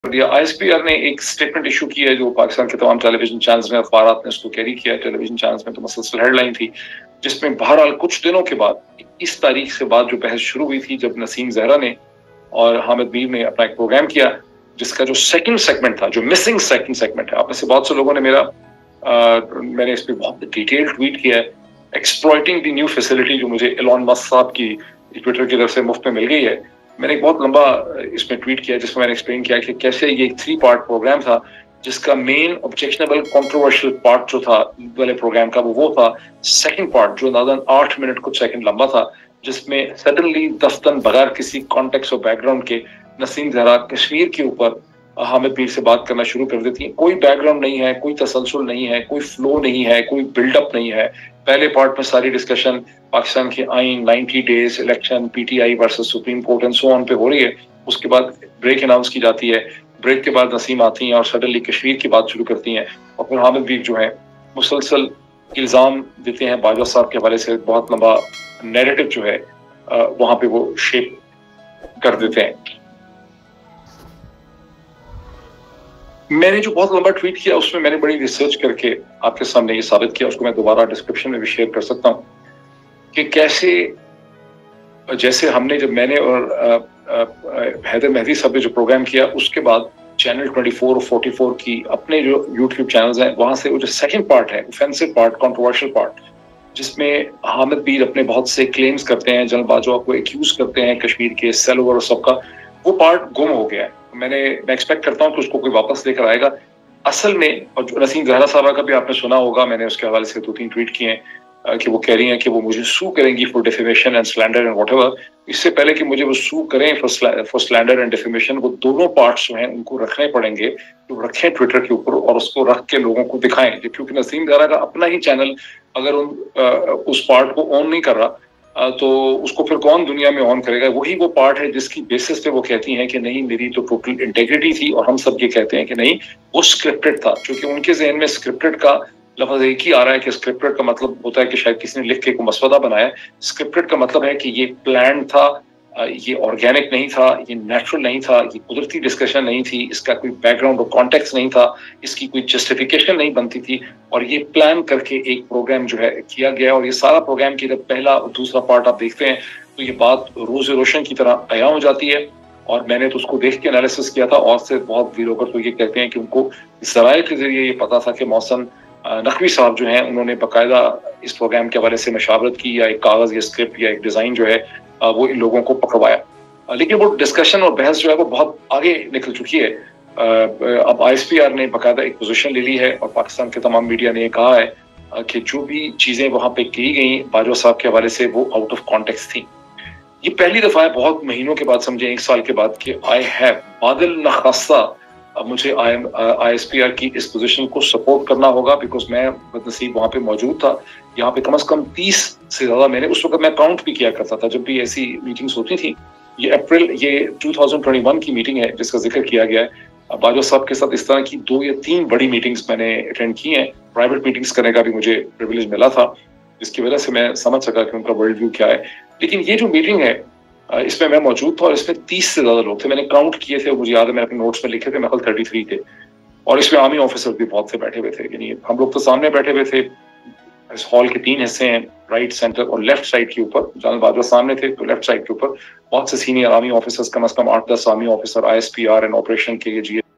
दिया। ISPR ने एक स्टेटमेंट इशू किया है जो पाकिस्तान के तमाम टेलीविजन चैनल्स में, अखबारात ने उसको कैरी किया है। टेलीविजन चैनल्स में तो मसलसल हेडलाइन थी, जिसमें बहरहाल कुछ दिनों के बाद 21 तारीख से बाद जो बहस शुरू हुई थी, जब नसीम जहरा ने और हामिद मीर ने अपना एक प्रोग्राम किया, जिसका जो सेकंड सेगमेंट था, जो मिसिंग सेकंड सेगमेंट है, आप में से बहुत से लोगों ने मैंने इस पर बहुत डिटेल ट्वीट किया है, एक्सप्लॉइटिंग द न्यू फैसिलिटी, जो मुझे एलॉन मस्क साहब की ट्विटर की तरफ से मुफ्त में मिल गई है। मैंने एक बहुत लंबा इसमें ट्वीट किया जिसमें मैंने एक्सप्लेन किया कि कैसे ये एक 3 पार्ट प्रोग्राम था, जिसका मेन ऑब्जेक्शनेबल कंट्रोवर्शियल पार्ट जो था वाले प्रोग्राम का वो था सेकंड पार्ट, जो अंदाजन 8 मिनट कुछ सेकंड लंबा था, जिसमें सडनली दफ्तन बगैर किसी कॉन्टेक्स्ट और बैकग्राउंड के नसीम जहरा कश्मीर के ऊपर हामिद मीर से बात करना शुरू कर देती हैं। कोई बैकग्राउंड नहीं है, कोई तसलसल नहीं है, कोई फ्लो नहीं है, कोई बिल्डअप नहीं है। पहले पार्ट में सारी डिस्कशन पाकिस्तान के आइन, 90 days, election, PTI versus supreme court and so on पे हो रही है। उसके बाद ब्रेक अनाउंस की जाती है, ब्रेक के बाद नसीम आती हैं और सडनली कश्मीर की बात शुरू करती हैं, और फिर हामिद मीर जो है मुसलसल इल्ज़ाम देते हैं बाजवा साहब के हवाले से। बहुत लंबा नैरेटिव जो है वहाँ पे वो शेप कर देते हैं। मैंने जो बहुत लंबा ट्वीट किया उसमें मैंने बड़ी रिसर्च करके आपके सामने ये साबित किया, उसको मैं दोबारा डिस्क्रिप्शन में भी शेयर कर सकता हूँ, कि कैसे जैसे हमने जब मैंने और हैदर मेहदी साहब ने जो प्रोग्राम किया, उसके बाद चैनल 24 और 44 की अपने जो यूट्यूब चैनल्स हैं, वहां से वो जो सेकंड पार्ट है, ऑफेंसिव पार्ट, कंट्रोवर्शियल पार्ट, जिसमें हामिद मीर अपने बहुत से क्लेम्स करते हैं, जनरल बाजवा को एक्यूज करते हैं कश्मीर के सेल ओवर और सबका, वो पार्ट गुम हो गया है। मैं एक्सपेक्ट करता हूँ कि उसको कोई वापस लेकर आएगा। असल में, और जो नसीम जहरा साहबा का भी आपने सुना होगा, मैंने उसके हवाले से 2-3 ट्वीट किए हैं कि वो कह रही हैं कि वो मुझे सू करेंगी for defamation and slander and whatever. इससे पहले कि मुझे वो सू करें फॉर स्लैंडर एंड डिफेमेशन, वो दोनों पार्ट्स जो हैं उनको रखने पड़ेंगे, जो रखें ट्विटर के ऊपर, और उसको रख के लोगों को दिखाएं। क्योंकि नसीम जहरा का अपना ही चैनल अगर उस पार्ट को ऑन नहीं कर रहा, तो उसको फिर कौन दुनिया में ऑन करेगा। वही वो पार्ट है जिसकी बेसिस पे वो कहती हैं कि नहीं, मेरी तो टोटल इंटेग्रिटी थी, और हम सब ये कहते हैं कि नहीं, वो स्क्रिप्टेड था। क्योंकि उनके जहन में स्क्रिप्टेड का लफ्ज एक ही आ रहा है कि स्क्रिप्टेड का मतलब होता है कि शायद किसी ने लिख के कोई मसवदा बनाया। स्क्रिप्टेड का मतलब है कि ये प्लान था, ये ऑर्गेनिक नहीं था, ये नेचुरल नहीं था, ये कुदरती डिस्कशन नहीं थी, इसका कोई बैकग्राउंड और कॉन्टेक्स्ट नहीं था, इसकी कोई जस्टिफिकेशन नहीं बनती थी, और ये प्लान करके एक प्रोग्राम जो है किया गया। और ये सारा प्रोग्राम की जब पहला और दूसरा पार्ट आप देखते हैं तो ये बात रोज रोशन की तरह अया हो जाती है। और मैंने तो उसको देख के एनालिसिस किया था, और से बहुत वीर होकर तो ये कहते हैं कि उनको जराये के जरिए ये पता था कि मौसम नकवी साहब जो हैं उन्होंने बाकायदा इस प्रोग्राम के हवाले से मशावरत की, या एक कागज या स्क्रिप्ट या एक डिजाइन जो है वो इन लोगों को पकड़वाया। लेकिन वो डिस्कशन और बहस जो है वो बहुत आगे निकल चुकी है। अब ISPR ने बाकायदा एक पोजीशन ले ली है, और पाकिस्तान के तमाम मीडिया ने कहा है कि जो भी चीजें वहां पे की गई बाजवा साहब के हवाले से वो आउट ऑफ कॉन्टेक्स्ट थी। ये पहली दफा है बहुत महीनों के बाद, समझे 1 साल के बाद, कि आई हैव बादल नखासा मुझे ISPR की इस पोजीशन को सपोर्ट करना होगा, बिकॉज मैं बदनसीब वहां पे मौजूद था। यहाँ पे कम से कम 30 से ज्यादा, मैंने उस वक्त मैं काउंट भी किया करता था जब भी ऐसी मीटिंग्स होती थी। ये 2021 की मीटिंग है जिसका जिक्र किया गया है। बाजवा साहब के साथ इस तरह की 2 या 3 बड़ी मीटिंग्स मैंने अटेंड की हैं। प्राइवेट मीटिंग्स करने का भी मुझे प्रिविलेज मिला था, जिसकी वजह से मैं समझ सका कि उनका वर्ल्ड व्यू क्या है। लेकिन ये जो मीटिंग है इसमें मैं मौजूद था, और इसमें 30 से ज्यादा लोग थे। मैंने काउंट किए थे, मुझे याद है, मैंने अपने नोट्स में लिखे थे, मेरे 33 थे। और इसमें आर्मी ऑफिसर भी बहुत से बैठे हुए थे। यानी हम लोग तो सामने बैठे हुए थे। इस हॉल के 3 हिस्से हैं, राइट, सेंटर और लेफ्ट साइड के ऊपर। जनरल बाजवा सामने थे, तो लेफ्ट साइड के ऊपर बहुत से सीनियर आर्मी ऑफिसर्स, कम से कम 8-10 army officer, ISPR and operation के GS